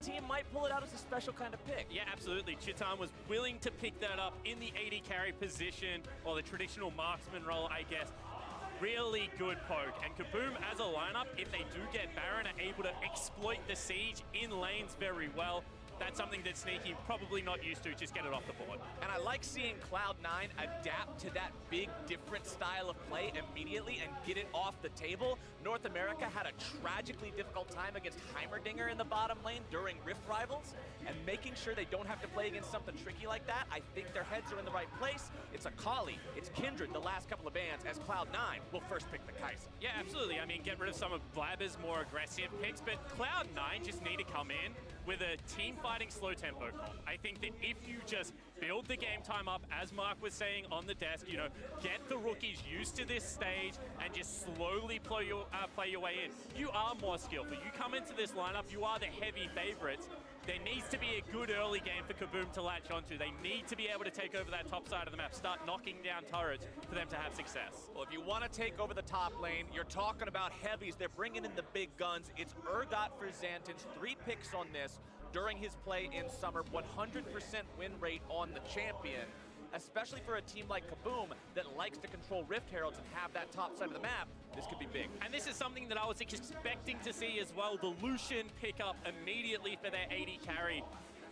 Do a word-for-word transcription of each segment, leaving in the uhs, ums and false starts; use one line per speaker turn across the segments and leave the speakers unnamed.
team might pull it out as a special kind of pick.
Yeah, absolutely. Chitan was willing to pick that up in the A D carry position, or the traditional marksman role, I guess. Really good poke. And Kaboom, as a lineup, if they do get Baron, are able to exploit the siege in lanes very well. That's something that Sneaky probably not used to, just get it off the board.
And I like seeing Cloud nine adapt to that big, different style of play immediately and get it off the table. North America had a tragically difficult time against Heimerdinger in the bottom lane during Rift Rivals, and making sure they don't have to play against something tricky like that, I think their heads are in the right place. It's Akali, it's Kindred the last couple of bans, as Cloud nine will first pick the Kai'Sa.
Yeah, absolutely. I mean, get rid of some of Blabber's more aggressive picks, but Cloud nine just need to come in with a team fighting slow tempo comp. I think that if you just build the game time up, as Mark was saying on the desk, you know, get the rookies used to this stage and just slowly play your, uh, play your way in. You are more skillful. You come into this lineup, you are the heavy favorites. There needs to be a good early game for Kaboom to latch onto. They need to be able to take over that top side of the map, start knocking down turrets for them to have success.
Well, if you want to take over the top lane, you're talking about heavies. They're bringing in the big guns. It's Urgot for Xantens, three picks on this during his play in summer, one hundred percent win rate on the champion, especially for a team like Kaboom that likes to control Rift Heralds and have that top side of the map. This could be big.
And this is something that I was expecting to see as well. The Lucian pick up immediately for their A D carry.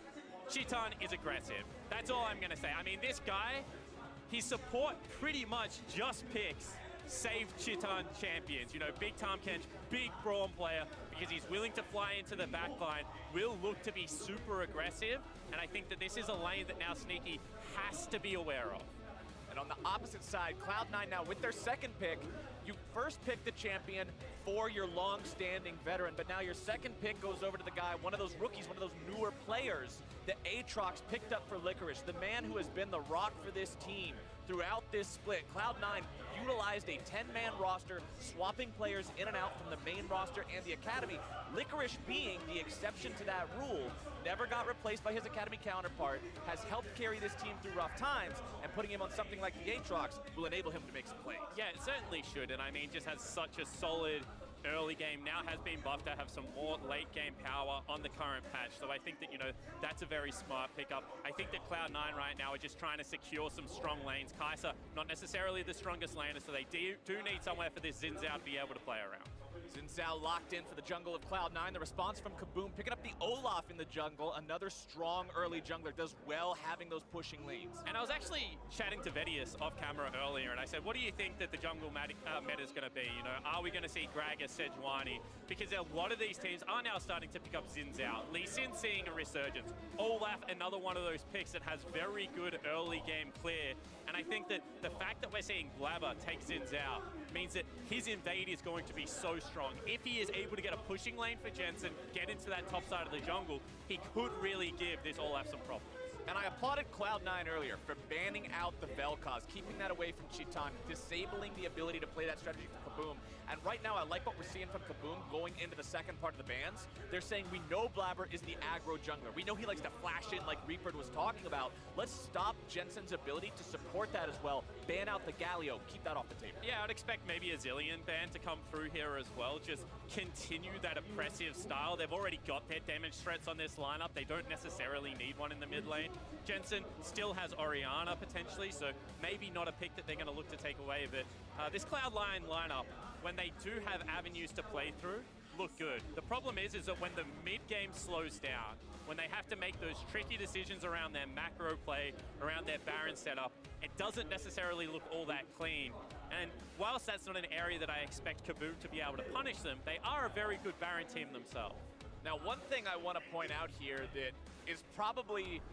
Chitan is aggressive. That's all I'm going to say. I mean, this guy, his support pretty much just picks save Chitan champions. You know, big Tahm Kench, big Braum player, because he's willing to fly into the backline, will look to be super aggressive, and I think that this is a lane that now Sneaky has to be aware of.
And on the opposite side, Cloud nine now with their second pick, you first pick the champion for your long-standing veteran, but now your second pick goes over to the guy, one of those rookies, one of those newer players that Aatrox picked up for Licorice, the man who has been the rock for this team throughout this split. Cloud nine utilized a ten-man roster, swapping players in and out from the main roster and the Academy. Licorice being the exception to that rule, never got replaced by his Academy counterpart, has helped carry this team through rough times, and putting him on something like the Aatrox will enable him to make some plays.
Yeah, it certainly should, and I mean, just has such a solid early game, now has been buffed to have some more late game power on the current patch. So I think that, you know, that's a very smart pickup. I think that Cloud nine right now are just trying to secure some strong lanes. Kai'Sa, not necessarily the strongest laner, so they do, do need somewhere for this Xin Zhao to be able to play around.
Xin Zhao locked in for the jungle of Cloud nine. The response from Kaboom, picking up the Olaf in the jungle. Another strong early jungler, does well having those pushing lanes.
And I was actually chatting to Vedius off camera earlier, and I said, what do you think that the jungle meta, uh, meta is going to be? You know, are we going to see Gragas, Sejuani? Because a lot of these teams are now starting to pick up Xin Zhao. Lee Sin seeing a resurgence. Olaf, another one of those picks that has very good early game clear. And I think that the fact that we're seeing Blabber take Xin Zhao means that his invade is going to be so strong. If he is able to get a pushing lane for Jensen, get into that top side of the jungle, he could really give this Olaf some problems.
And I applauded Cloud nine earlier for banning out the Vel'Koz, keeping that away from Chitan, disabling the ability to play that strategy for Kaboom. And right now, I like what we're seeing from Kaboom going into the second part of the bans. They're saying, we know Blabber is the aggro jungler. We know he likes to flash in like Reaper was talking about. Let's stop Jensen's ability to support that as well. Ban out the Galio, keep that off the table.
Yeah, I'd expect maybe a Zilean ban to come through here as well. Just continue that oppressive style. They've already got their damage threats on this lineup. They don't necessarily need one in the mid lane. Jensen still has Orianna potentially, so maybe not a pick that they're going to look to take away. But uh, this Cloud nine lineup, when they do have avenues to play through, look good. The problem is, is that when the mid-game slows down, when they have to make those tricky decisions around their macro play, around their Baron setup, it doesn't necessarily look all that clean. And whilst that's not an area that I expect Kaboom to be able to punish them, they are a very good Baron team themselves.
Now, one thing I want to point out here that is probably,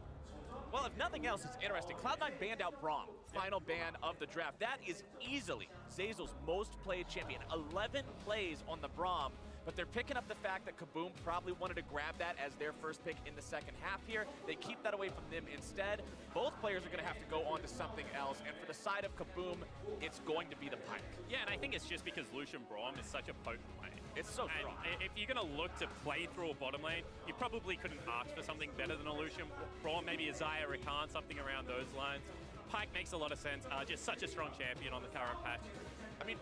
well, if nothing else, it's interesting. Cloud nine banned out Braum, final ban of the draft. That is easily Zeyzal's most played champion. eleven plays on the Braum, but they're picking up the fact that Kaboom probably wanted to grab that as their first pick in the second half here. They keep that away from them instead. Both players are going to have to go on to something else, and for the side of Kaboom, it's going to be the Pyke.
Yeah, and I think it's just because Lucian Braum is such a potent lane.
It's so
and
strong.
If you're going to look to play through a bottom lane, you probably couldn't ask for something better than a Lucian Braum, maybe a Xayah Rakan, something around those lines. Pyke makes a lot of sense. Uh, just such a strong champion on the current patch.
I mean,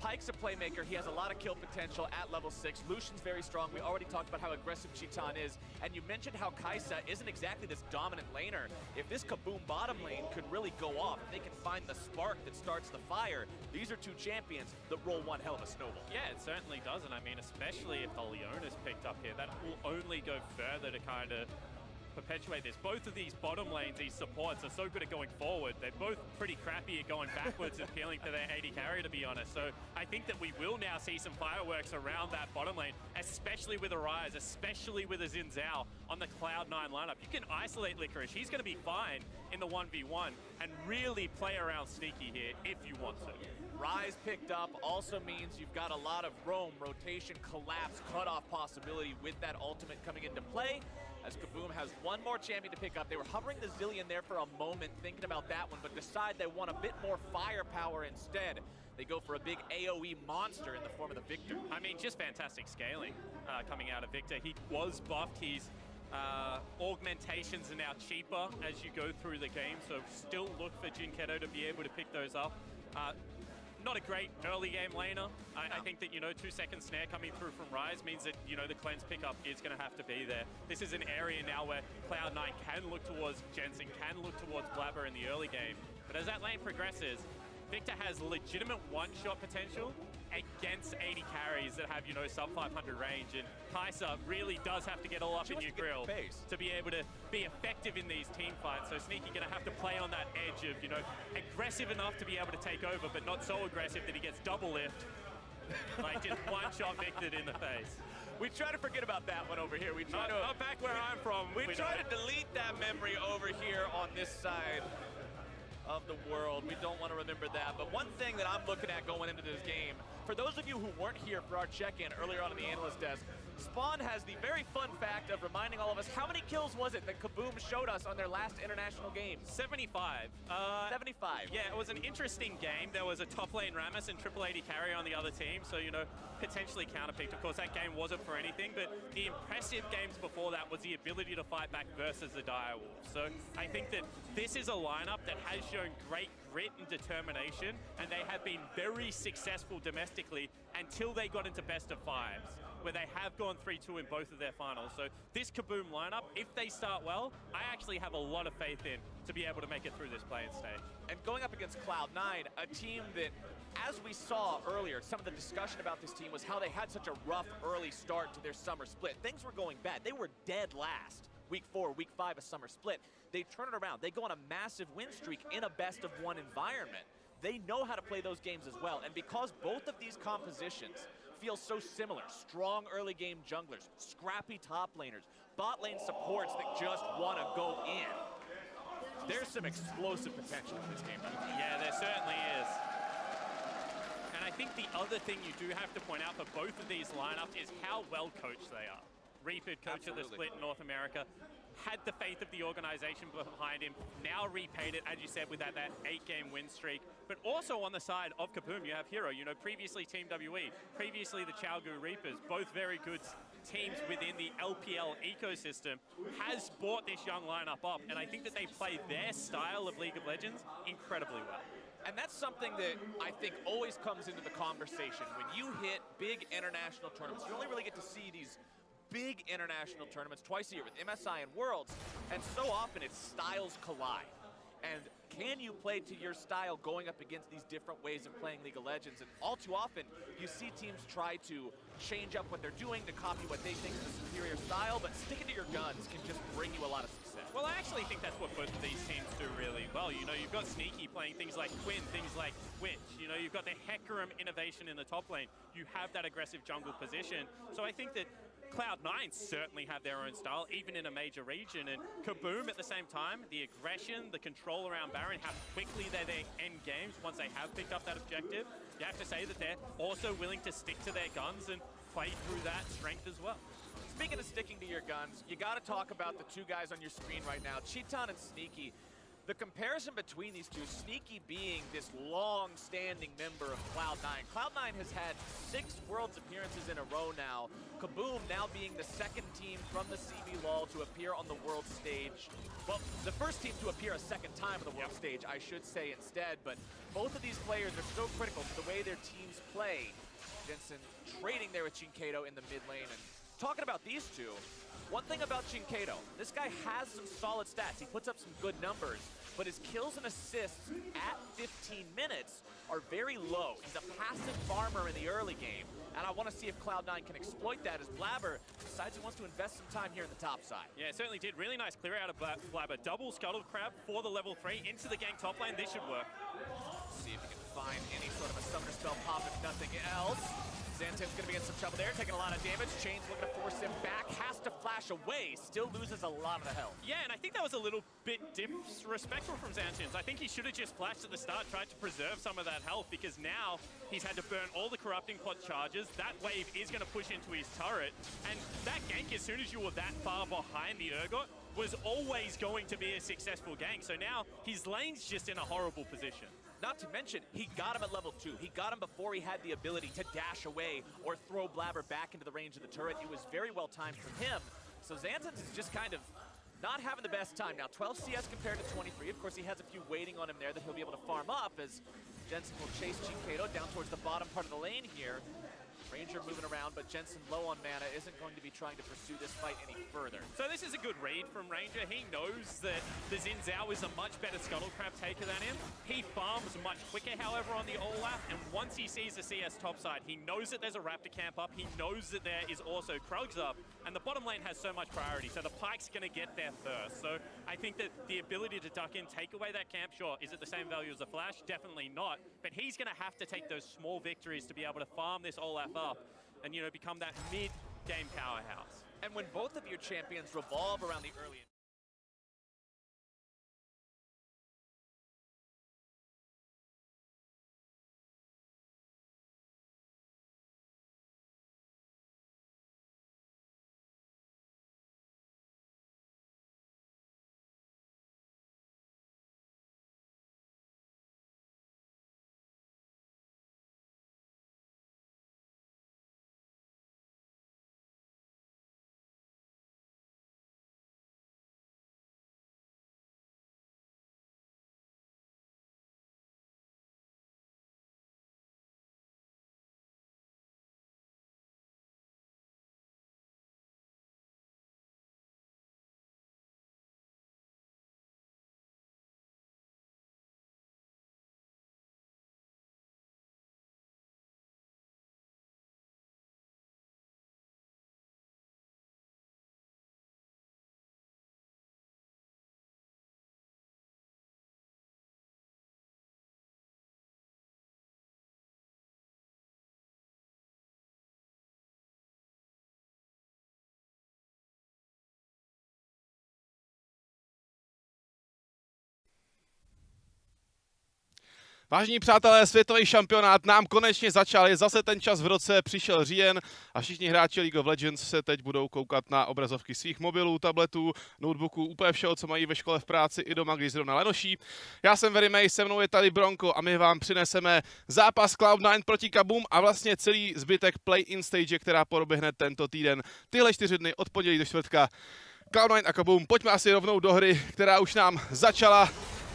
Pyke's a playmaker. He has a lot of kill potential at level six. Lucian's very strong. We already talked about how aggressive Chitan is. And you mentioned how Kai'Sa isn't exactly this dominant laner. If this Kaboom bottom lane could really go off, if they can find the spark that starts the fire, these are two champions that roll one hell of a snowball.
Yeah, it certainly does. And I mean, especially if the Leona's picked up here, that will only go further to kind of perpetuate this. Both of these bottom lanes, these supports, are so good at going forward. They're both pretty crappy at going backwards and peeling for their A D carry, to be honest. So I think that we will now see some fireworks around that bottom lane, especially with Arise, especially with a Xin Zhao on the Cloud nine lineup. You can isolate Licorice. He's going to be fine in the one v one and really play around Sneaky here if you want to.
Rise picked up also means you've got a lot of roam, rotation, collapse, cutoff possibility with that ultimate coming into play. As Kaboom has one more champion to pick up. They were hovering the Zilean there for a moment, thinking about that one, but decide they want a bit more firepower instead. They go for a big A O E monster in the form of the Victor.
I mean, just fantastic scaling uh, coming out of Victor. He was buffed. His uh, augmentations are now cheaper as you go through the game, so still look for Jinketo to be able to pick those up. Uh, Not a great early game laner. I, no. I think that, you know, two second snare coming through from Rise means that, you know, the cleanse pickup is going to have to be there. This is an area now where Cloud nine can look towards Jensen, can look towards Blabber in the early game. But as that lane progresses, Victor has legitimate one-shot potential against A D carries that have, you know, sub five hundred range. And Kai'Sa really does have to get all up she in your grill to be able to be effective in these team fights. So Sneaky going to have to play on that edge of, you know, aggressive enough to be able to take over, but not so aggressive that he gets double lift. Like just one shot Victor in the face.
We try to forget about that one over here. We try
uh,
to
uh, back where I'm from.
We, we try
don't.
to delete that memory over here on this side of the world. We don't want to remember that. But one thing that I'm looking at going into this game, for those of you who weren't here for our check-in earlier on in the analyst desk, Spawn has the very fun fact of reminding all of us, how many kills was it that Kaboom showed us on their last international game?
seventy-five. Uh,
seventy-five.
Yeah, it was an interesting game. There was a top lane Rammus and triple A D carry on the other team, so, you know, potentially counterpicked. Of course, that game wasn't for anything, but the impressive games before that was the ability to fight back versus the Direwolves. So I think that this is a lineup that has shown great grit and determination, and they have been very successful domestically until they got into best of fives, where they have gone three two in both of their finals. So this Kaboom lineup, if they start well, I actually have a lot of faith in to be able to make it through this play-in stage.
And going up against Cloud nine, a team that, as we saw earlier, some of the discussion about this team was how they had such a rough early start to their summer split. Things were going bad. They were dead last. Week four, week five, a summer split. They turn it around. They go on a massive win streak in a best of one environment. They know how to play those games as well. And because both of these compositions feel so similar, strong early game junglers, scrappy top laners, bot lane supports that just want to go in, there's some explosive potential in this game.
Yeah, there certainly is. And I think the other thing you do have to point out for both of these lineups is how well coached they are. Reaper, coach Absolutely. of the split in North America, had the faith of the organization behind him, now repaid it, as you said, with that, that eight-game win streak. But also on the side of Kaboom, you have Hero, you know, previously Team W E, previously the Chaogu Reapers, both very good teams within the L P L ecosystem, has brought this young lineup up, and I think that they play their style of League of Legends incredibly well.
And that's something that I think always comes into the conversation. When you hit big international tournaments, you only really get to see these big international tournaments twice a year with M S I and Worlds, and so often it's styles collide. And can you play to your style going up against these different ways of playing League of Legends? And all too often, you see teams try to change up what they're doing to copy what they think is a superior style, but sticking to your guns can just bring you a lot of success.
Well, I actually think that's what both of these teams do really well. You know, you've got Sneaky playing things like Quinn, things like Twitch. You know, you've got the Hecarim innovation in the top lane. You have that aggressive jungle position. So I think that Cloud nine certainly have their own style, even in a major region, and Kaboom at the same time, the aggression, the control around Baron, how quickly they're their end games once they have picked up that objective. You have to say that they're also willing to stick to their guns and play through that strength as well.
Speaking of sticking to your guns, you got to talk about the two guys on your screen right now, Chitan and Sneaky. The comparison between these two, Sneaky being this long-standing member of Cloud nine. Cloud nine has had six Worlds appearances in a row now. Kaboom now being the second team from the C B L O L to appear on the World stage. Well, the first team to appear a second time on the World yep. stage, I should say instead, but both of these players are so critical to the way their teams play. Jensen trading there with Jinkato in the mid lane. And talking about these two, one thing about Jinkato, this guy has some solid stats. He puts up some good numbers, but his kills and assists at fifteen minutes are very low. He's a passive farmer in the early game, and I want to see if Cloud nine can exploit that as Blabber decides he wants to invest some time here in the top side.
Yeah, it certainly did. Really nice clear out of Blabber. Double Scuttle Crab for the level three into the gang top lane. This should work.
See if he can find any sort of a summoner spell pop, if nothing else. Zantin's gonna be in some trouble there, taking a lot of damage. Chain's looking to force him back, has to flash away, still loses a lot of the health.
Yeah, and I think that was a little bit disrespectful from Zantins. I think he should have just flashed at the start, tried to preserve some of that health, because now he's had to burn all the corrupting pot charges. That wave is gonna push into his turret, and that gank, as soon as you were that far behind the Urgot, was always going to be a successful gank. So now his lane's just in a horrible position.
Not to mention, he got him at level two. He got him before he had the ability to dash away or throw Blabber back into the range of the turret. It was very well timed from him. So Zantins is just kind of not having the best time. Now, twelve C S compared to twenty-three. Of course, he has a few waiting on him there that he'll be able to farm up as Jensen will chase Jinkato down towards the bottom part of the lane here. Ranger moving around, but Jensen low on mana isn't going to be trying to pursue this fight any further.
So this is a good read from Ranger. He knows that the Xin Zhao is a much better Scuttle Crab taker than him. He farms much quicker, however, on the Olaf, and once he sees the C S topside, he knows that there's a Raptor camp up, he knows that there is also Krugs up, and the bottom lane has so much priority, so the Pyke's gonna get there first. So I think that the ability to duck in, take away that camp, sure, is it the same value as a Flash? Definitely not, but he's gonna have to take those small victories to be able to farm this Olaf up and, you know, become that mid-game powerhouse.
And when both of your champions revolve around the early...
Vážení přátelé, světový šampionát nám konečně začal, je zase ten čas v roce, přišel říjen a všichni hráči League of Legends se teď budou koukat na obrazovky svých mobilů, tabletů, notebooků, úplně všeho, co mají ve škole, v práci i doma, když zrovna lenoší. Já jsem Verimej, se mnou je tady Bronco a my vám přineseme zápas Cloud nine proti Kaboom a vlastně celý zbytek play-in stage, která proběhne tento týden. Tyhle čtyři dny od pondělí do čtvrtka. Cloud nine a Kaboom, pojďme asi rovnou do hry, která už nám začala.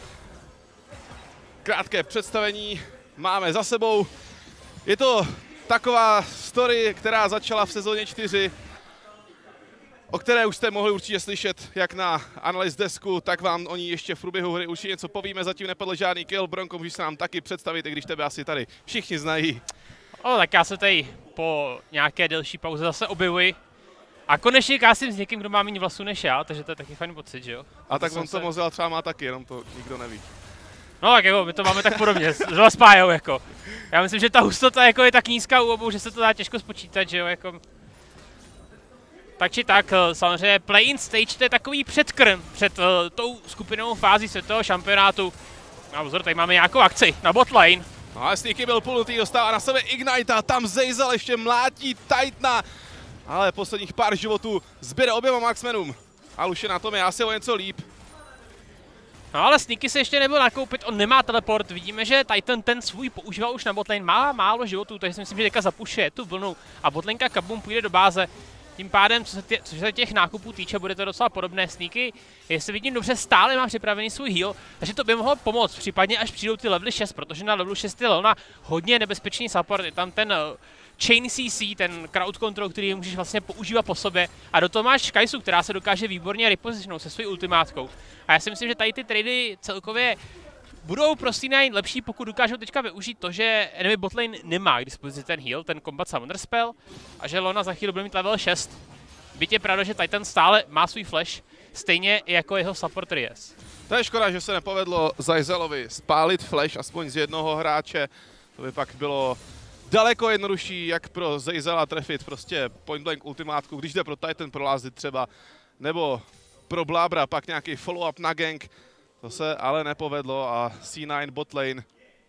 Krátké představení máme za sebou. Je to taková story, která začala v sezóně čtyři, o které už jste mohli určitě slyšet jak na analyst desku, tak vám o ní ještě v průběhu hry určitě něco povíme. Zatím nepadl žádný kill. Bronco, můžeš se nám taky představit, i když tebe asi tady všichni znají.
O, tak já se tady po nějaké delší pauze zase objevuji. A konečně kásím s někým, kdo má méně vlasů než já, takže to je taky fajn pocit, že jo?
A tak on to Mozilla třeba má taky, jenom to nikdo neví.
No tak jako, my to máme tak podobně, zrovna s Pájou jako. Já myslím, že ta hustota jako je tak nízká u obou, že se to dá těžko spočítat, že jo, jako. Tak či tak, samozřejmě play-in stage, to je takový předkrm před uh, tou skupinovou fází světového šampionátu. A pozor, tady máme nějakou akci na botlane.
No ale Sneaky byl půlnutý, dostává na sebe Ignite, tam Zejzal ještě mlátí Titana. Ale posledních pár životů zbyde oběma Marksmanům. A už je na tom je asi o něco líp.
No ale Sneaky se ještě nebyl nakoupit, on nemá teleport, vidíme, že Titan ten svůj používal už na botlane, má málo životů, takže si myslím, že teďka zapušuje tu vlnu a botlaneka Kaboom půjde do báze. Tím pádem, co se, tě, co se těch nákupů týče, bude to docela podobné. Sneaky, jestli vidím dobře, stále má připravený svůj heal, takže to by mohlo pomoct, případně až přijdou ty levely šest, protože na levelu šest je Leona hodně nebezpečný support, je tam ten uh, Chain C C, ten crowd control, který můžeš vlastně používat po sobě a do toho máš Kai'Su, která se dokáže výborně repositionovat se svojí ultimátkou. A já si myslím, že tady ty trady celkově budou pro C nine lepší, pokud dokážou teďka využít to, že enemy botlane nemá k dispozici ten heal, ten combat summoner spell, a že Leona za chvíli bude mít level šest. Byť je pravda, že Titan stále má svůj flash, stejně jako jeho support Ryze.
To je škoda, že se nepovedlo Zajzelovi spálit flash aspoň z jednoho hráče. To by pak bylo daleko jednodušší, jak pro Zajzela trefit prostě point blank ultimátku, když jde pro Titan prolázit třeba, nebo pro Blabra pak nějaký follow-up na gank. To se ale nepovedlo a C nine botlane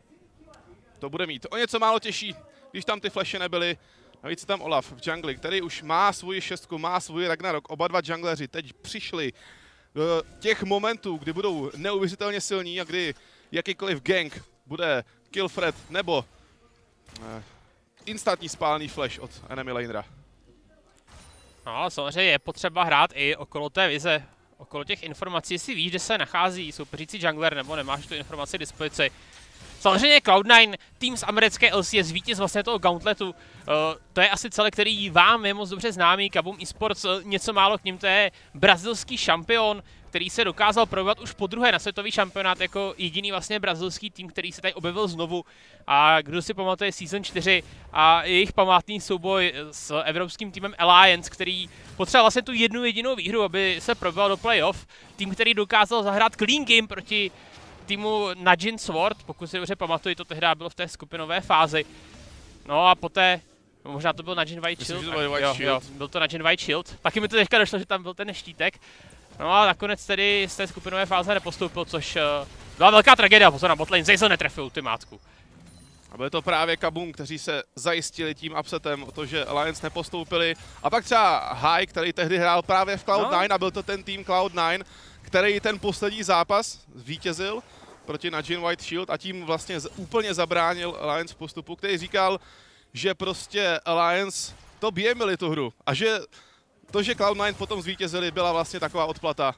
to bude mít o něco málo těžší, když tam ty flashe nebyly. Navíc je tam Olaf v jungli, který už má svůj šestku, má svůj Ragnarok. Oba dva jungleři teď přišli do těch momentů, kdy budou neuvěřitelně silní a kdy jakýkoliv gank bude kill threat nebo eh, instantní spálený flash od enemy lanera.
No, samozřejmě je potřeba hrát i okolo té vize, okolo těch informací, jestli víš, kde se nachází soupeřící jungler, nebo nemáš tu informaci k dispozici. Samozřejmě Cloud nine, tým z americké L C S, vítěz vlastně toho Gauntletu, uh, to je asi celek, který vám je moc dobře známý, Kaboom eSports, uh, něco málo k ním, to je brazilský šampion, který se dokázal probovat už po druhé na světový šampionát jako jediný vlastně brazilský tým, který se tady objevil znovu. A kdo si pamatuje Season čtyři a jejich památný souboj s evropským týmem Alliance, který potřeboval vlastně tu jednu jedinou výhru, aby se probal do playoff. Tým, který dokázal zahrát clean game proti týmu Najin Sword, pokud si dobře pamatuju, to tehdy bylo v té skupinové fázi. No a poté, no možná to byl Najin White Shield,
Myslím, White
jo,
Shield.
jo, byl to Najin White Shield, taky mi to teďka došlo, že tam byl ten štítek. No a nakonec tedy z té skupinové fáze nepostoupil, což uh, byla velká tragédia, pozor na botlane, Zajzel netrefil ultimátku.
A byly to právě Kaboom, kteří se zajistili tím upsetem o to, že Alliance nepostoupili. A pak třeba Hai, který tehdy hrál právě v Cloud nine no. a byl to ten tým Cloud nine, který ten poslední zápas zvítězil proti Najin White Shield a tím vlastně úplně zabránil Alliance v postupu, který říkal, že prostě Alliance to běmili tu hru a že to, že Cloud nine potom zvítězili, byla vlastně taková odplata,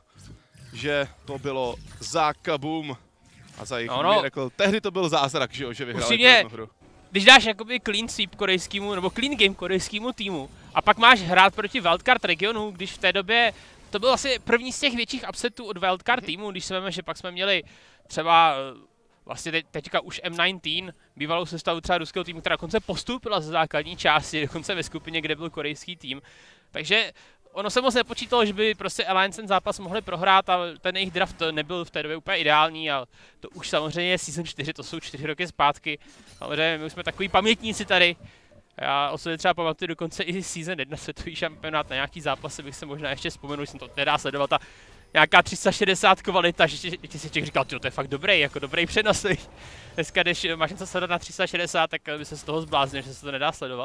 že to bylo za Kaboom a za jejich no, no. Miracle. Tehdy to byl zázrak, že, jo, že vyhráli tu hru.
Když dáš jakoby clean sweep korejskému, nebo clean game korejskému týmu a pak máš hrát proti wildcard regionu, když v té době to byl asi první z těch větších upsetů od wildcard týmu, když se veme, že pak jsme měli třeba vlastně teď, teďka už M devatenáct, bývalou sestavu třeba ruského týmu, která dokonce postoupila ze základní části, dokonce ve skupině, kde byl korejský tým. Takže ono se moc nepočítalo, že by prostě Alliance ten zápas mohli prohrát a ten jejich draft nebyl v té době úplně ideální a to už samozřejmě je Season čtyři, to jsou čtyři roky zpátky. Samozřejmě my už jsme takový pamětníci tady. Já osobně třeba pamatuju dokonce i Season jedna světový šampionát, na nějaký zápasy bych se možná ještě vzpomenul, jsem to nedá sledovat, ta nějaká tři sta šedesát kvalita, že ti si těch říkal, to je fakt dobrý, jako dobrý přenos. Dneska, když máš něco sledovat na tři sta šedesát, tak by se z toho zbláznil, že se to nedá sledovat.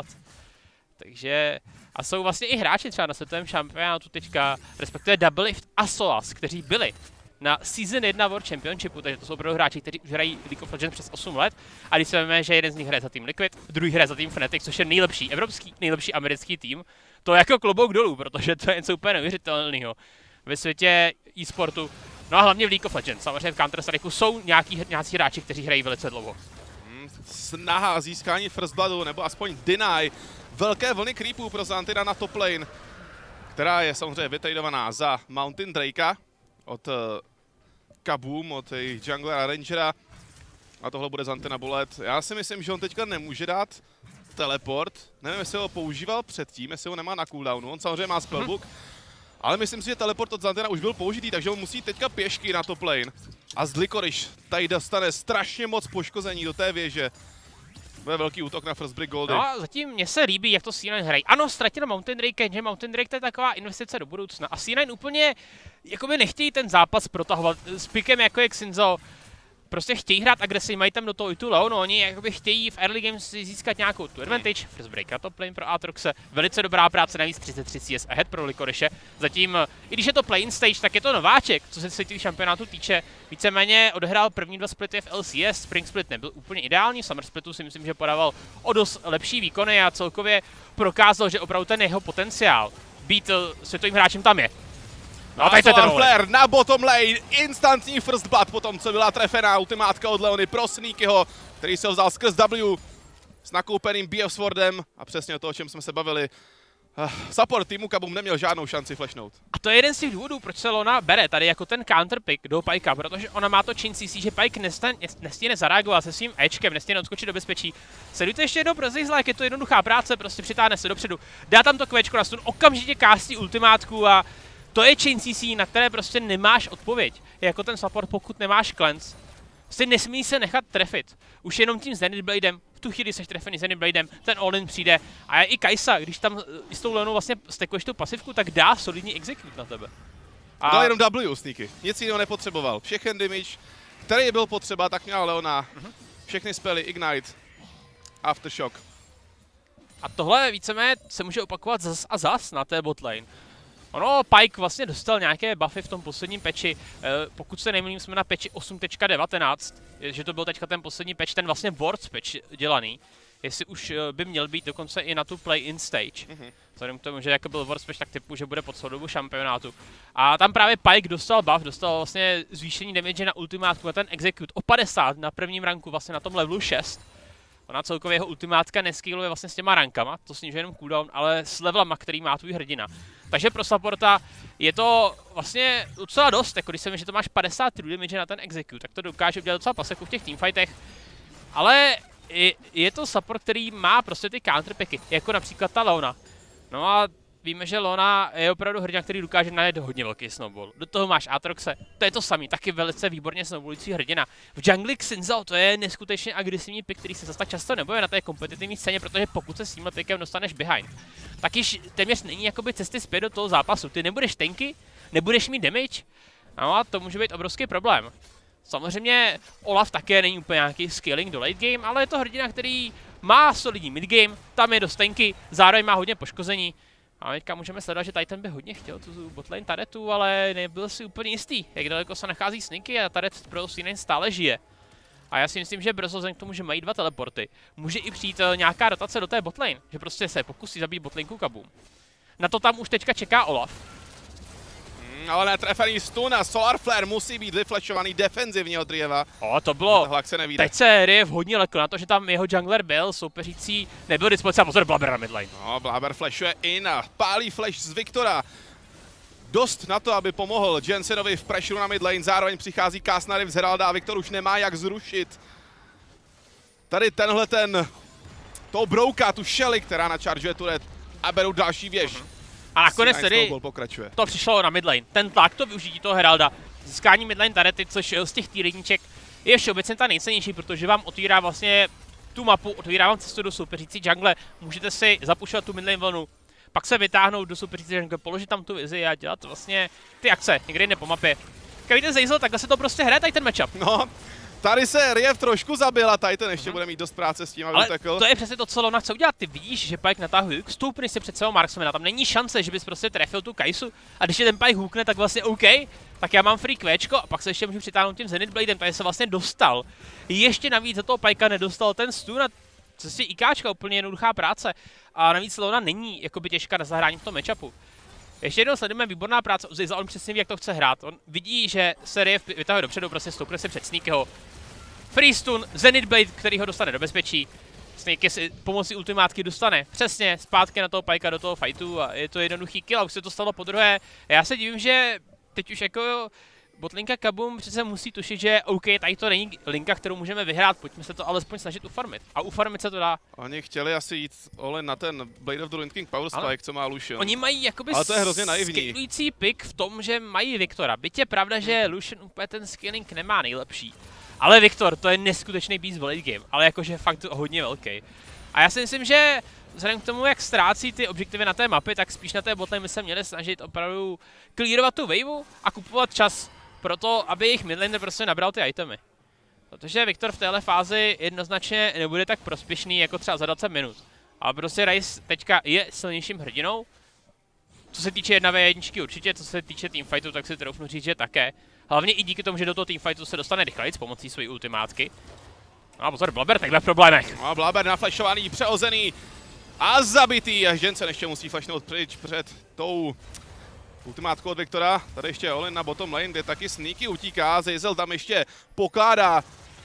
Takže, a jsou vlastně i hráči třeba na světovém šampionátu teďka, respektive Double Lift a Solas, kteří byli na Season jedna World Championshipu, takže to jsou opravdu hráči, kteří už hrají League of Legends přes osm let. A když se víme, že jeden z nich hraje za tým Liquid, druhý hraje za tým Fnatic, což je nejlepší evropský, nejlepší americký tým, to je jako klobouk dolů, protože to je něco úplně neuvěřitelného ve světě e-sportu. No a hlavně v League of Legends, samozřejmě v Counter-Strikeu jsou nějaký, nějací hráči, kteří hrají velice dlouho.
Hmm, snaha získání First Bloodu, nebo aspoň deny velké vlny creepů pro Zantina na top lane, která je samozřejmě vytradovaná za Mountain Drakea od uh, Kaboom, od jejich junglera Rangera. A tohle bude Zantina Bullet. Já si myslím, že on teďka nemůže dát teleport. Nevím, jestli ho používal předtím, jestli ho nemá na cooldownu. On samozřejmě má spellbook. Hmm. Ale myslím si, že teleport od Zantina už byl použitý, takže on musí teďka pěšky na top lane. A z Licorice tady dostane strašně moc poškození do té věže. To je velký útok na First Brick Goldy.
No a zatím mně se líbí, jak to C nine hrají. Ano, ztratil Mountain Drake, že Mountain Drake to je taková investice do budoucna. A C nine úplně jakoby nechtějí ten zápas protahovat s pikem jako je Xinzo. prostě chtějí hrát agresivně, mají tam do toho i tu Leonu, oni jakoby chtějí v early games získat nějakou tu advantage. First break na top lane pro Aatroxe, velice dobrá práce, navíc třicet tři C S ahead pro Licorice. Zatím, i když je to play-in stage, tak je to nováček, co se světových šampionátu týče. Víceméně odehrál první dva splity v L C S, Spring Split nebyl úplně ideální, v Summer Splitu si myslím, že podával o dost lepší výkony a celkově prokázal, že opravdu ten jeho potenciál být světovým hráčem tam je.
No a tady to je ten Flare na bottom lane, instantní first blood potom, co byla trefená ultimátka od Leony pro Sneakyho, který se vzal skrz W s nakoupeným B F Swordem a přesně o to, o čem jsme se bavili. Uh, support týmu Kabum neměl žádnou šanci flashnout.
A to je jeden z těch důvodů, proč se Leona bere tady jako ten counterpick do Pikea, protože ona má to chain C C, že Pike nestíne zareagovat se svým Ečkem, nestíne odskočit do bezpečí. Sledujte ještě jednou pro Zizla, jak je to jednoduchá práce, prostě přitáhne se dopředu, dá tam to kvéčko na stun, okamžitě kástí ultimátku a to je chain C C, na které prostě nemáš odpověď. Jako ten support, pokud nemáš cleanse. Prostě nesmí se nechat trefit. Už jenom tím Zenith Bladem, v tu chvíli seš trefený Zenith Bladem, ten all-in přijde. A i Kai'Sa, když tam s tou Leonou vlastně stekuješ tu pasivku, tak dá solidní execute na tebe.
A dal jenom W, Sneaky. Nic jiného nepotřeboval. Všechen damage, který byl potřeba, tak měla Leona. Uh-huh. Všechny spely, Ignite, Aftershock.
A tohle víceméně se může opakovat zas a zas na té botlane. Ono, Pike vlastně dostal nějaké buffy v tom posledním patchi, pokud se nemýlím, jsme na patchi osm tečka devatenáct, že to byl teďka ten poslední patch, ten vlastně Worlds patch dělaný, jestli už by měl být dokonce i na tu play-in stage, mm-hmm. vzhledem k tomu, že jako byl Worlds patch, tak typu, že bude po celou dobu šampionátu. A tam právě Pike dostal buff, dostal vlastně zvýšení damage na ultimátku, na ten execute o padesát na prvním ranku, vlastně na tom levelu šest. Ona celkově jeho ultimátka neskýluje vlastně s těma rankama, to snižuje jenom cooldown, ale s levelama, který má tvůj hrdina. Takže pro supporta je to vlastně docela dost, jako když se mi, že to máš padesát true damage na ten execute, tak to dokáže udělat docela paseku v těch teamfightech. Ale je, je to support, který má prostě ty counterpicky, jako například ta Leona. No a víme, že Leona je opravdu hrdina, který dokáže najet hodně velký snowball. Do toho máš Aatroxe, to je to samý, taky velice výborně snowballující hrdina. V jungli Xinzao to je neskutečně agresivní pick, který se zase tak často neboje na té kompetitivní scéně, protože pokud se s tímhle pickem dostaneš behind, tak již téměř není jakoby cesty zpět do toho zápasu. Ty nebudeš tanky, nebudeš mít damage, no a to může být obrovský problém. Samozřejmě Olaf také není úplně nějaký scaling do late game, ale je to hrdina, který má solidní midgame, tam je dost tanky, zároveň má hodně poškození. A teďka můžeme sledovat, že Titan by hodně chtěl tu botlane Taretu, ale nebyl si úplně jistý, jak daleko se nachází Sneaky a Taret pro C nine stále žije. A já si myslím, že brzo vzhledem k tomu, že mají dva teleporty, může i přijít nějaká rotace do té botlane, že prostě se pokusí zabít botlanku Kabum. Na to tam už teďka čeká Olaf.
Hmm, ale netrefený stun a Solar Flare musí být vyflashovaný defenzivně od Rieva.
O, to bylo.
Se
teď se Riev hodně lekl na to, že tam jeho jungler byl, soupeřící nebyl dispozice a pozor, Blabber na midlane.
No, Blabber flashuje in a pálí flash z Viktora. Dost na to, aby pomohl Jensenovi v pressureu na midlane, zároveň přichází Kásnary z Heralda a Viktor už nemá jak zrušit. Tady tenhle ten, toho brouka, tu Shelly, která načaržuje turret a berou další věž. Uh-huh.
A nakonec tedy to přišlo na midlane. Ten tlak, to využití toho Heralda, získání midlane turrety, což z těch týredníček je všeobecně ta nejcennější, protože vám otvírá vlastně tu mapu, otvírá vám cestu do soupeřící jungle, můžete si zapušovat tu midlane vlnu, pak se vytáhnout do superřící jungle, položit tam tu vizi a dělat vlastně ty akce, někde jinde po mapě. Jak vidíte Zejzel, takhle se to prostě hraje tady ten matchup.
No, tady se Riev trošku zabil a tady ten ještě hmm. bude mít dost práce s tím, aby utekl.
Ale to je přesně to, co Leona chce udělat. Ty vidíš, že Pike natahuje, stoupni si před sebou Marksmana, tam není šance, že bys prostě trefil tu Kai'Su a když je ten Pike hookne, tak vlastně OK, tak já mám free kvéčko a pak se ještě můžu přitáhnout tím Zenith Bladem, tady se vlastně dostal. Ještě navíc za toho Pikea nedostal ten stun a cestě IKčka, úplně jednoduchá práce. A navíc Leona není jakoby těžká na zahrání v tom matchupu. Ještě jednou sledujeme výborná práce, Zejzel, on přesně ví, jak to chce hrát. On vidí, že se Riev vytahuje dopředu, prostě stoupne si před Sneakyho. Free stun, Zenith Blade, který ho dostane do bezpečí. Sneaky si pomocí ultimátky dostane přesně zpátky na toho Pikea do toho fightu a je to jednoduchý kill a už se to stalo podruhé. Já se divím, že teď už jako botlinka Kabum přece musí tušit, že OK, tady to není linka, kterou můžeme vyhrát, pojďme se to alespoň snažit ufarmit. A ufarmit se to dá.
Oni chtěli asi jít all na ten Blade of the Ruined King Power Spike, co má Lucian.
Oni mají jakoby
ale to je hrozně naivní.
Skillující pick v tom, že mají Viktora. Byť je pravda, že Lucian úplně ten skilling nemá nejlepší. Ale Viktor, to je neskutečný beast v late game, ale jakože fakt hodně velký. A já si myslím, že vzhledem k tomu, jak ztrácí ty objektivy na té mapě, tak spíš na té botlane by se měli snažit opravdu clearovat tu waveu a kupovat čas pro to, aby jejich midlaner prostě nabral ty itemy. Protože Viktor v téhle fázi jednoznačně nebude tak prospěšný jako třeba za dvacet minut. Ale prostě Ryze teďka je silnějším hrdinou. Co se týče jedna vé jedna určitě, co se týče teamfightu, tak si troufnu říct, že také. Hlavně i díky tomu, že do toho teamfightu se dostane rychleji s pomocí své ultimátky. No a pozor, Blabber takhle v problémech.
No a Blabber naflashovaný, přehozený a zabitý. Až Jensen ještě musí flashnout pryč před tou ultimátkou od Viktora. Tady ještě Olin na bottom lane, kde taky Sneaky utíká. Zejzel tam ještě pokládá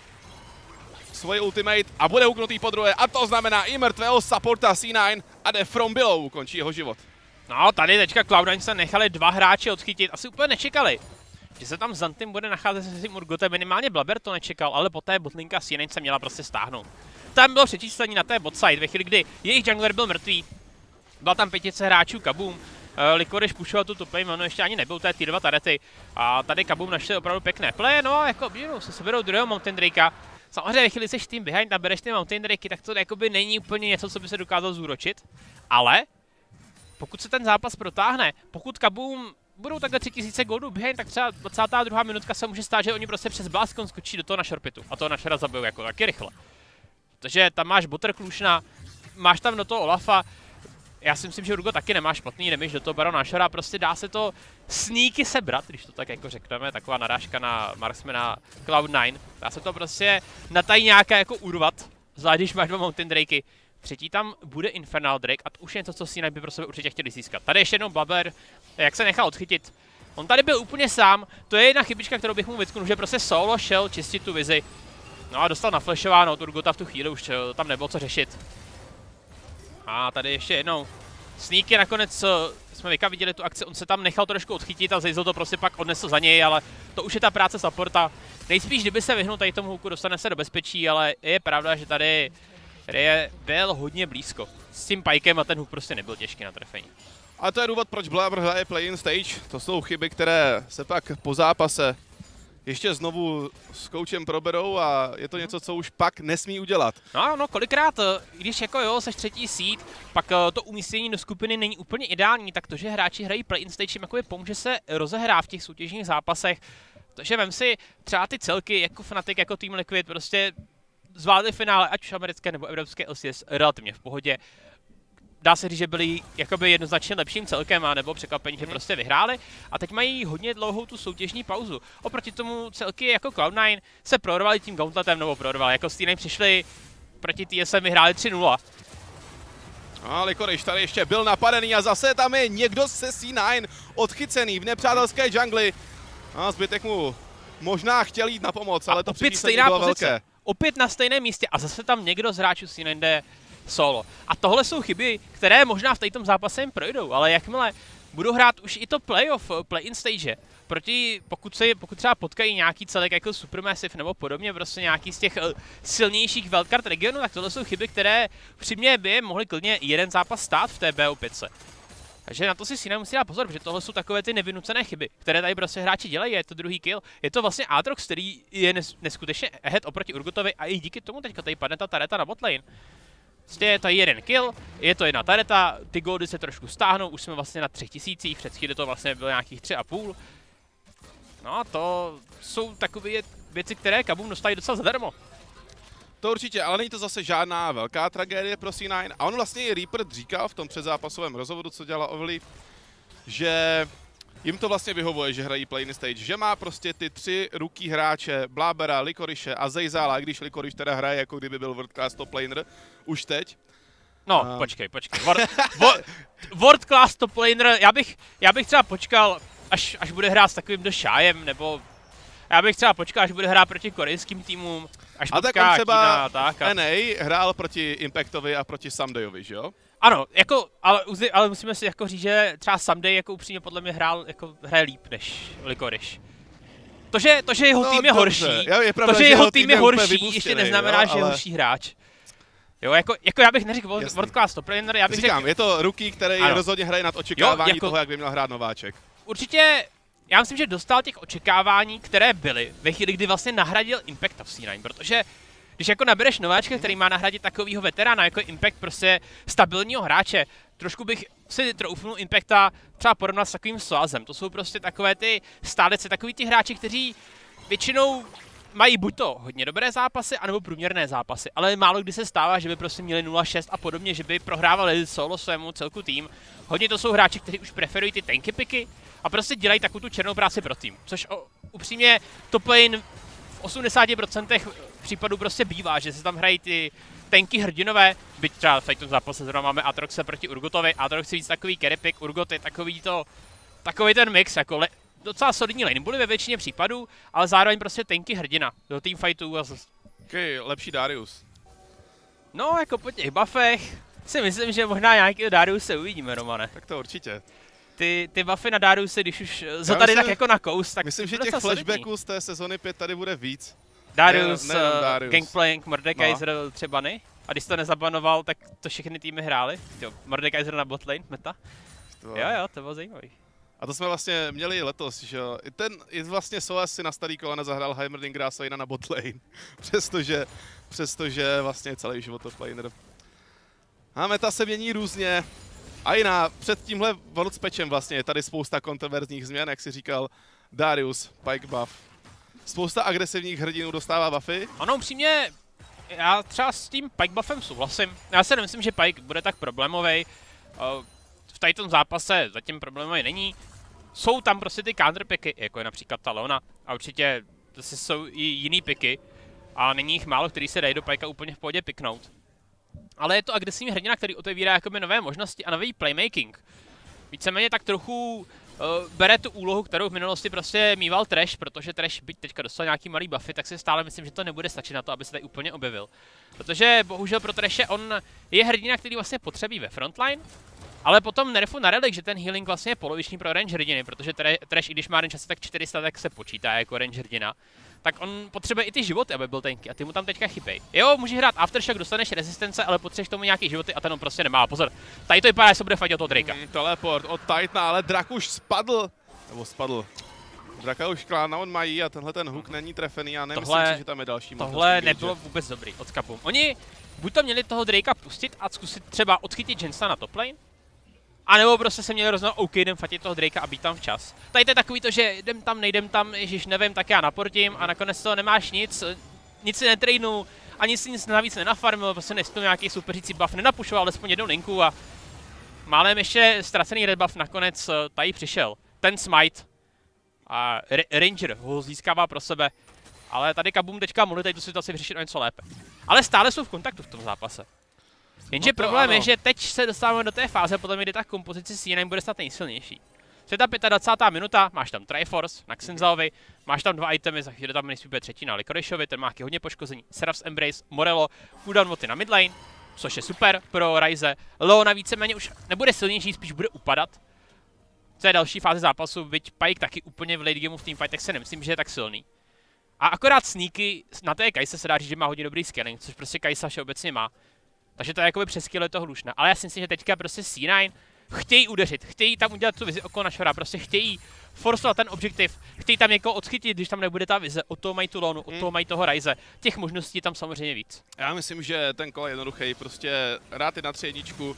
svoje ultimate a bude uknutý po druhé. A to znamená i mrtvého supporta C nine a jde from below, končí jeho život.
No, tady teďka Cloud nine se nechali dva hráče odchytit, asi úplně nečekali, že se tam Zantym bude nacházet se svým Urgotem, minimálně Blabber to nečekal, ale poté botlinka C nine se měla prostě stáhnout. Tam bylo přečíslení na té botside, ve chvíli, kdy jejich jungler byl mrtvý, byla tam pětice hráčů Kaboom, uh, Licorice pushoval tu top lane, ono ještě ani nebyl té tier dva tarety a tady Kaboom našli opravdu pěkné play, no jako objínou se seberou druhého Mountain Drakea. Samozřejmě ve chvíli seš tým behind a bereš ty Mountain Drakey, tak to jakoby není úplně něco, co by se dokázal zúročit, ale pokud se ten zápas protáhne, pokud Kaboom budou takhle tři tisíce goldů behind, tak třeba dvacátá druhá minutka se může stát, že oni prostě přes Blaskon skočí do toho na Shorpitu a toho Nashora zabijou jako taky rychle. Takže tam máš Butterclusiona, máš tam do toho Olafa, já si myslím, že Urgot taky nemá špatný damage do toho Barona Nashora, prostě dá se to sneaky sebrat, když to tak jako řekneme, taková narážka na Marksmana Cloud nine, dá se to prostě na tady nějaké jako urvat, zvlášť když máš dva Mountain Drakey. Třetí tam bude Infernal Drake a to už je něco, co si by pro sebe určitě chtěli získat. Tady ještě jednou Blabber, jak se nechal odchytit. On tady byl úplně sám, to je jedna chybička, kterou bych mu vytknul, že prostě solo šel čistit tu vizi. No a dostal naflashováno od Urgota v tu chvíli, už tam nebylo co řešit. A tady ještě jednou. Sneaky nakonec, jsme Vika viděli tu akci, on se tam nechal trošku odchytit a Zejzel to prostě pak odnesl za něj, ale to už je ta práce supporta. Nejspíš, kdyby se vyhnul tady tomu hooku, dostane se do bezpečí, ale je pravda, že tady je byl hodně blízko. S tím pajkem a ten hook prostě nebyl těžký na trefení.
A to je důvod, proč Blabber hraje play-in stage. To jsou chyby, které se pak po zápase ještě znovu s koučem proberou a je to něco, co už pak nesmí udělat.
No, no, kolikrát, když jako jo, seš třetí seed, pak to umístění do skupiny není úplně ideální, tak to, že hráči hrají play-in stage, jim jakoby pomůže se rozehrát v těch soutěžních zápasech. Takže vem si třeba ty celky jako Fnatic, jako Team Liquid, prostě zvládli finále, ať už americké nebo evropské L C S, relativně v pohodě. Dá se říct, že byli jakoby jednoznačně lepším celkem a nebo překvapení, že prostě vyhráli. A teď mají hodně dlouhou tu soutěžní pauzu. Oproti tomu celky jako Cloud nine se prorvali tím Gauntletem, nebo prorvali. Jako s T nine přišli proti T S M, vyhráli tři nula.
A Licorice tady ještě byl napadený a zase tam je někdo se C nine odchycený v nepřátelské džungli. A zbytek mu možná chtěl jít na pomoc, ale
a
to
přičíslení
bylo
pozice.
velké.
Opět na stejném místě a zase tam někdo z hráčů C nine jde solo. A tohle jsou chyby, které možná v této zápase jim projdou, ale jakmile budou hrát už i to playoff, play-in stage, proti, pokud, se, pokud třeba potkají nějaký celek jako Supermassive nebo podobně, prostě nějaký z těch uh, silnějších wildcard regionů, tak tohle jsou chyby, které při mě by je mohly klidně jeden zápas stát v té B O pět. Takže na to si Sina musí dát pozor, protože tohle jsou takové ty nevynucené chyby, které tady prostě hráči dělají, je to druhý kill. Je to vlastně Aatrox, který je neskutečně ahead oproti Urgotovi a i díky tomu teďka tady padne ta tareta na botlane. Prostě je to jeden kill, je to jedna tareta, ty goldy se trošku stáhnou, už jsme vlastně na třech tisících, před chvíli to vlastně bylo nějakých tři a půl. No a to jsou takové věci, které Kaboom dostali docela zadarmo.
To určitě, ale není to zase žádná velká tragédie pro C nine. A on vlastně i Reaper říkal v tom předzápasovém rozhovoru, co dělala Ovely, že jim to vlastně vyhovuje, že hrají play-in stage, že má prostě ty tři rookie hráče, Blabbera, Licorice a Zejzala, když Licorice teda hraje, jako kdyby byl world class top laner, už teď.
No, um. počkej, počkej. World, world, world class top laner, já bych, já bych třeba počkal, až, až bude hrát s takovým The Shyem, nebo já bych třeba počkal, až bude hrát proti korejským týmům, až
a tak on třeba tak a... N A hrál proti Impactovi a proti Somedayovi, že jo?
Ano, jako, ale, ale musíme si jako říct, že třeba Someday jako upřímně podle mě hrál, jako hraje líp než Licorice. To, že, to, že jeho
no,
tým je horší,
je pravda,
to, že, že jeho tým je horší, ještě neznamená,
jo,
že je
ale...
horší hráč. Jo, jako, jako já bych neřekl world class top laner, já bych
Říkám,
řekl...
je to rookie, který ano. rozhodně hraje nad očekávání jo, jako... toho, jak by měl hrát nováček.
Určitě, já myslím, že dostal těch očekávání, které byly ve chvíli, kdy vlastně nahradil Impacta v C nine, protože když jako nabereš nováčka, který má nahradit takovýho veterána jako Impact, prostě stabilního hráče, trošku bych si troufnul Impacta třeba porovnat s takovým Soazem. To jsou prostě takové ty stálice, takový ty hráči, kteří většinou mají buď to hodně dobré zápasy, anebo průměrné zápasy, ale málo kdy se stává, že by prostě měli nula šest a podobně, že by prohrávali solo svému celku tým. Hodně to jsou hráči, kteří už preferují ty tanky piky a prostě dělají takovou tu černou práci pro tým, což o, upřímně top lane v osmdesáti procentech případů prostě bývá, že se tam hrají ty tanky hrdinové, byť třeba v tom zápase zrovna máme Aatroxe proti Urgotovi, Aatrox je víc takový carry pick, Urgot je takový to, takový ten mix, jako le, docela solidní lane bully ve většině případů, ale zároveň prostě tanky hrdina do teamfightů a z...
Okay, lepší Darius.
No, jako po těch buffech si myslím, že možná nějaký Darius se uvidíme, Romane.
Tak to určitě.
Ty, ty buffy na Dariuse, když už zo tady myslím, tak jako na kous, tak
myslím, že těch flashbacků z té sezony pět tady bude víc.
Darius,
ne, ne, Darius.
Gangplank, Mordekaiser, no. Tři bany. A když to nezabanoval, tak to všechny týmy hrály. Jo, Mordekaiser na botlane, meta. To jo, jo, to bylo zajímavý.
A to jsme vlastně měli letos, že jo. I ten, i vlastně Solas si na starý kolena zahrál Heimerdingra Swaina na botlane. přestože, přestože vlastně celý život top laner. A meta se mění různě. A jiná, před tímhle World Patchem vlastně je tady spousta kontroverzních změn, jak si říkal Darius, Pyke buff. Spousta agresivních hrdinů dostává buffy.
Ano, upřímně, já třeba s tím Pyke buffem souhlasím. Já si nemyslím, že Pyke bude tak problémový. V tady tom zápase zatím problémový není. Jsou tam prostě ty counterpicky, jako je například ta Leona. A určitě zase jsou i jiný piky. A není jich málo, který se dají do Pykea úplně v pohodě piknout. Ale je to agresivní hrdina, který otevírá jakoby nové možnosti a nový playmaking. Víceméně tak trochu uh, bere tu úlohu, kterou v minulosti prostě mýval Thresh, protože Thresh, byť teďka dostal nějaký malý buffy, tak si stále myslím, že to nebude stačit na to, aby se tady úplně objevil. Protože bohužel pro Threshe on je hrdina, který vlastně potřebí ve frontline, ale potom nerfu na relic, že ten healing vlastně je poloviční pro range hrdiny, protože Thresh, i když má range asi tak čtyři sta, tak se počítá jako range hrdina. Tak on potřebuje i ty životy, aby byl tanky a ty mu tam teďka chybějí. Jo, může hrát Aftershock, dostaneš rezistence, ale potřebuješ tomu nějaký životy a ten on prostě nemá. Pozor, tady to vypadá, že se bude fightit od toho Drakea.
Mm, teleport od Titana, ale Drak už spadl. Nebo spadl. Draka už klána on mají a tenhle ten hook není trefený a nemyslím
tohle,
si, že tam je další
možnost. Tohle nebylo vůbec dobrý od Capum. Oni buď to měli toho Drakea pustit a zkusit třeba odchytit Jensa na top lane, a nebo prostě se měli rozhodnout, OK, jdem fatit toho Drakea a být tam včas. Tady to je takový to, že jdem tam, nejdem tam, ježiš, nevím, tak já naportím a nakonec toho nemáš nic, nic si netradenu, ani si nic navíc nenafarmil, prostě nespěl nějaký superící buff, nenapušoval alespoň jednou linku a málem ještě ztracený red buff nakonec tady přišel. Ten smite a Ranger ho získává pro sebe, ale tady Kabum teďka mohli tady tu situaci vyřešit o něco lépe. Ale stále jsou v kontaktu v tom zápase. Jenže no problém ano. je, že teď se dostáváme do té fáze, potom kdy ta kompozice C nine bude snad nejsilnější. Je ta dvacátá pátá minuta, máš tam Triforce na Xenzaovi, máš tam dva itemy, za chvíli tam nejspíš bude třetí na Licoriceovi, ten má hodně poškození. Seraph's Embrace, Morello, cooldown moty na midlane, což je super pro Ryze. Leona víceméně už nebude silnější, spíš bude upadat. To je další fáze zápasu, byť Pyke taky úplně v late gameu v teamfightech se nemyslím, že je tak silný. A akorát sneaky na té Kajse se dá říct, že má hodně dobrý scaling, což prostě Kajsa všeobecně má. Takže to je jakoby přes skill je to hlušné. Ale já si myslím, že teďka prostě C nine chtějí udeřit, chtějí tam udělat tu vizi okolo Nashora, prostě chtějí forsovat ten objektiv, chtějí tam někoho odchytit, když tam nebude ta vize, o toho mají tu Leonu, o toho mají toho Ryze. Těch možností je tam samozřejmě víc.
Já myslím, že ten kol je jednoduchý, prostě hrát na tři jedničku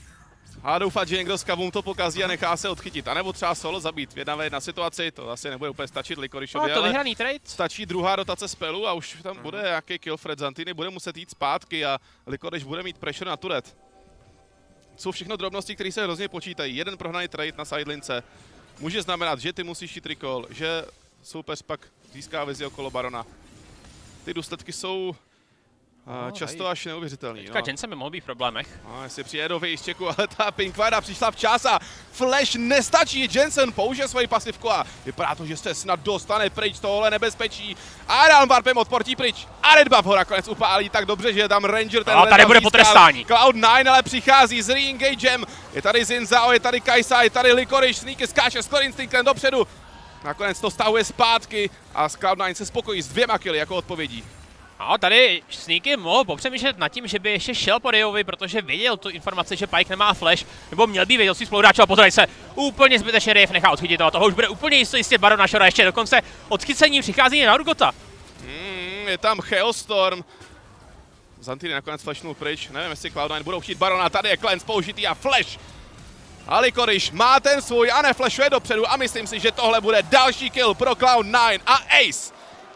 a doufat, že někdo s Kabum to pokazí a nechá se odchytit. A nebo třeba solo zabít v jedna ve jedna situaci, to asi nebude úplně stačit Licoriceovi,
no, to vyhraný trade.
Stačí druhá rotace spelu a už tam bude nějaký kill. Fred Zantini bude muset jít zpátky a Licorice bude mít pressure na turret. Jsou všechno drobnosti, které se hrozně počítají. Jeden prohraný trade na sidelince může znamenat, že ty musíš jít recall, že soupeř pak získá vizi okolo Barona. Ty důsledky jsou no, často hej. až neuvěřitelný.
Teďka no. Jensen by mohl být v problémech.
No, jestli přijde do výštěku, ale ta Pinkwada přišla včas a Flash nestačí. Jensen použije svoji pasivku a vypadá to, že se snad dostane pryč z tohohle nebezpečí. A Realm Warpem odportí pryč. A Red Buff ho nakonec upálí tak dobře, že je tam Ranger. Ten
a tady bude potrestání.
Cloud nine ale přichází s re-engagem. Je tady Zinzao, je tady Kajsa, je tady Licorice. Sneaky skáče s Core Instinctem dopředu. Nakonec to stahuje zpátky a Cloud nine se spokojí s dvěma killy jako odpovědí.
A tady Sneaky mohl popřemýšlet nad tím, že by ještě šel po Riovi, protože věděl tu informaci, že Pyke nemá flash, nebo měl by věděl si spoluhráče a pozoraj se, úplně zbytečně Riv nechá odchytit a toho už bude úplně jistě, jistě Baron Nashora, ještě dokonce odchycení přichází na Urgota.
Hmm, je tam Hailstorm. Zantini nakonec flashnul pryč, nevím jestli Cloud nine budou chtít Barona, tady je Cleanse použitý a flash. A Licorice má ten svůj a neflashuje dopředu a myslím si, že tohle bude další kill pro Cloud nine a Ace.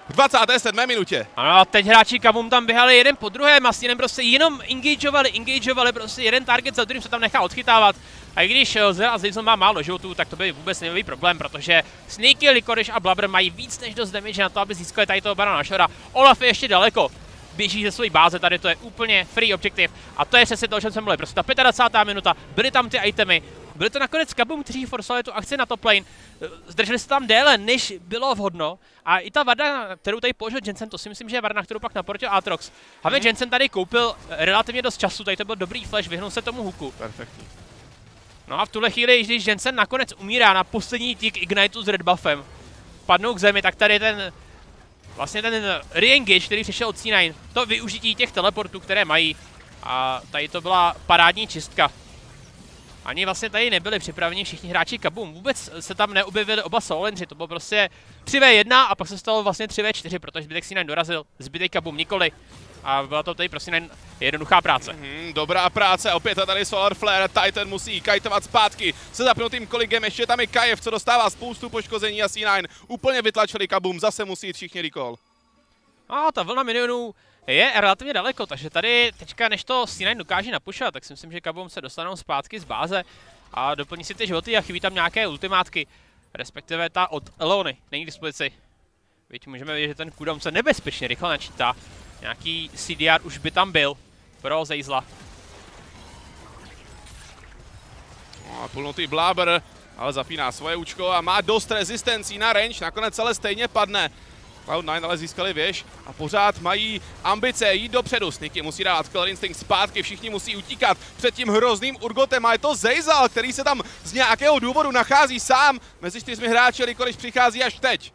v dvacáté sedmé minutě.
Ano, a teď hráči Kabum tam běhali jeden po druhém a jenom prostě jenom engageovali, engageovali, prostě jeden target za druhým se tam nechá odchytávat. A i když Zera a Zazon má málo životů, tak to by vůbec neměl problém, protože Sneaky, Licorice a Blubber mají víc než dost damage na to, aby získali tady toho Barona Shora. Olaf je ještě daleko. Běží ze své báze, tady to je úplně free objektiv a to je přesně to, o čem jsme mluvili. Prostě ta dvacátá pátá minuta, byly tam ty itemy, byly to nakonec Kabum, kteří forsovali tu akci na top lane, zdrželi se tam déle, než bylo vhodno a i ta varda, kterou tady použil Jensen, to si myslím, že je varda, kterou pak naportil Aatrox. Hlavně mm. Jensen tady koupil relativně dost času, tady to byl dobrý flash, vyhnul se tomu hooku.
Perfektní.
No a v tuhle chvíli, když Jensen nakonec umírá na poslední tick Igniteu s red buffem, padnou k zemi, tak tady ten vlastně ten re-engage, který přišel od C nine, to využití těch teleportů, které mají. A tady to byla parádní čistka. Ani vlastně tady nebyli připraveni všichni hráči Kabum. Vůbec se tam neobjevili oba sololenři, to bylo prostě tři ve jedna a pak se stalo vlastně tři ve čtyři, protože zbytek C nine dorazil, zbytek Kabum nikoli. A byla to tady prostě jednoduchá práce.
Mm, dobrá práce, opět a tady Solar Flare, Titan musí kajtovat zpátky se zapnutým koligem, ještě tam je Kajev, co dostává spoustu poškození a C nine úplně vytlačili Kabum, zase musí jít všichni recall.
A ta vlna minionů je relativně daleko, takže tady teďka, než to C nine dokáže napušovat, tak si myslím, že Kabum se dostanou zpátky z báze a doplní si ty životy a chybí tam nějaké ultimátky, respektive ta od Elony, není k dispozici. Víte, můžeme vidět, že ten cooldown se nebezpečně rychle načítá. Nějaký C D R už by tam byl pro Zazla.
No, půlnutý Blubber, ale zapíná svoje účko a má dost rezistencí na range, nakonec ale stejně padne. Cloud nine ale získali věž a pořád mají ambice jít dopředu. Sneaky musí dávat Killer Instinct zpátky, všichni musí utíkat před tím hrozným Urgotem a je to Zazal, který se tam z nějakého důvodu nachází sám mezi čtyřmi hráči, Licorice přichází až teď.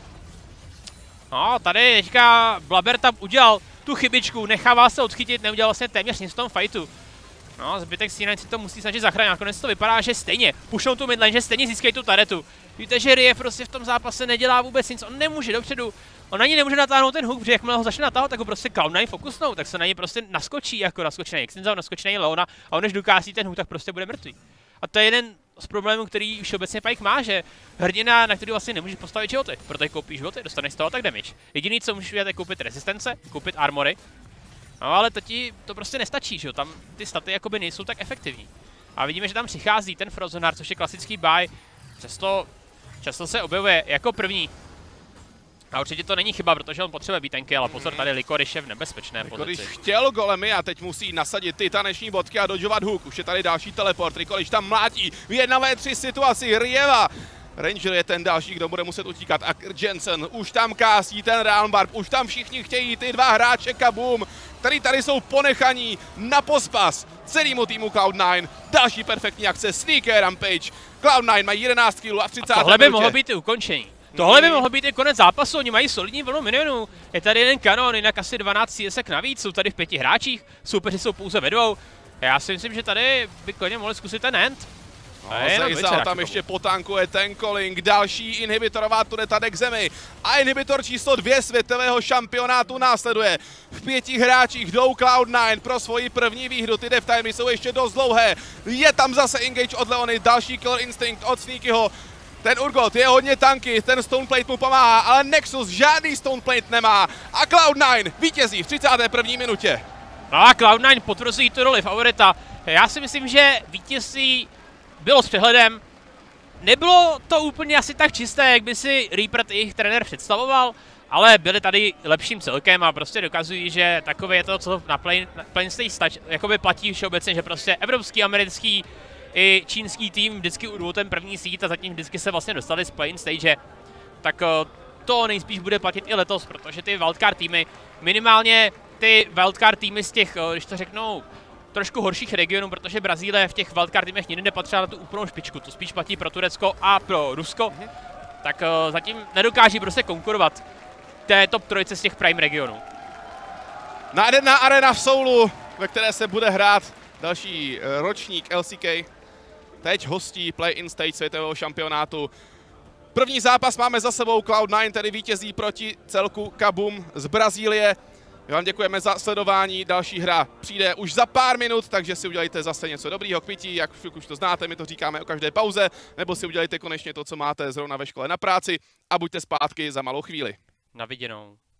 No, tady teďka Blubber tam udělal tu chybičku, nechává se odchytit, neudělal vlastně téměř nic v tom fightu. No, zbytek C nine si to musí snažit zachránit, nakonec to vypadá, že stejně pušou tu midlane, že stejně získají tu taretu. Víte, že Rie prostě v tom zápase nedělá vůbec nic, on nemůže dopředu, on ani nemůže natáhnout ten hook, protože jakmile ho začne natáhnout, tak ho prostě Cloud nine fokusnou, tak se na něj prostě naskočí, jako naskočený Extenzor, naskočený Leona a on než dokází ten hook, tak prostě bude mrtvý. A to je jeden z problémů, který už obecně Pyke má, že hrdina, na který vlastně nemůže postavit životy, protože koupíš životy, dostaneš z toho tak damage. Jediný, co můžeš udělat, je koupit rezistence, koupit armory. No ale to ti to prostě nestačí, že jo, tam ty staty jakoby nejsou tak efektivní. A vidíme, že tam přichází ten Frozen Heart, což je klasický buy, přesto často se objevuje jako první. A určitě to není chyba, protože on potřebuje být tanky, ale pozor, tady Licorice je v nebezpečné pozici.
Licorice chtěl golemy a teď musí nasadit ty taneční bodky a dodžovat hook. Už je tady další teleport, Licorice tam mlátí v jedna ve tři situaci, Rieva. Ranger je ten další, kdo bude muset utíkat a Jensen už tam kásí ten Realm Warp, už tam všichni chtějí ty dva hráče Kabum, který tady jsou ponechaní na pospas celému týmu Cloud nine. Další perfektní akce, Sneaky Rampage, Cloud nine mají jedenáct killů a v třicáté
tohle by
minutě.
mohlo být i ukončení. Tohle by mohlo být i konec zápasu, oni mají solidní vlnu minionů. Je tady jeden kanon, jinak asi dvanáct C S ek navíc, jsou tady v pěti hráčích, soupeři jsou pouze ve dvou. Já si myslím, že tady by klidně mohli zkusit ten end.
No, Zazal tam ještě potankuje ten calling, další inhibitorová tureta jde k zemi a inhibitor číslo dvě světového šampionátu následuje. V pěti hráčích jdou Cloud nine pro svoji první výhru, ty dev timey jsou ještě dost dlouhé. Je tam zase engage od Leony, další Killer Instinct od Sneakyho. Ten Urgot je hodně tanky, ten Stoneplate mu pomáhá, ale Nexus žádný Stoneplate nemá a Cloud nine vítězí v třicáté první minutě.
No a Cloud nine potvrzují tu roli favorita. Já si myslím, že vítězství bylo s přehledem. Nebylo to úplně asi tak čisté, jak by si Reaper jejich trenér představoval, ale byli tady lepším celkem a prostě dokazují, že takové je to, co na plane, na plane stage jakoby platí všeobecně, že prostě evropský, americký i čínský tým vždycky udvou ten první sít a zatím vždycky se vlastně dostali z plane stage, tak to nejspíš bude platit i letos, protože ty wildcard týmy, minimálně ty wildcard týmy z těch, když to řeknou, trošku horších regionů, protože Brazílie v těch wildcard týmech nikdy nepatřila na tu úplnou špičku, to spíš platí pro Turecko a pro Rusko, mm-hmm. tak uh, zatím nedokáží prostě konkurovat té top trojce z těch prime regionů.
Nádherná arena v Soulu, ve které se bude hrát další ročník L C K. Teď hostí play-in stage světového šampionátu. První zápas máme za sebou, Cloud nine tedy vítězí proti celku Kabum z Brazílie. My vám děkujeme za sledování, další hra přijde už za pár minut, takže si udělejte zase něco dobrýho k pití, jak už to znáte, my to říkáme o každé pauze, nebo si udělejte konečně to, co máte zrovna ve škole na práci a buďte zpátky za malou chvíli.
Na viděnou.